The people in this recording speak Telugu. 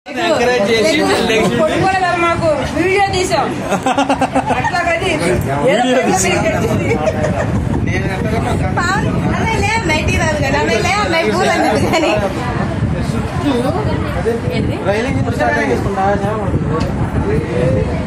మాకు వీడియో తీసాం అట్లా నైటీ రాదు కదా కానీ రైలింగ్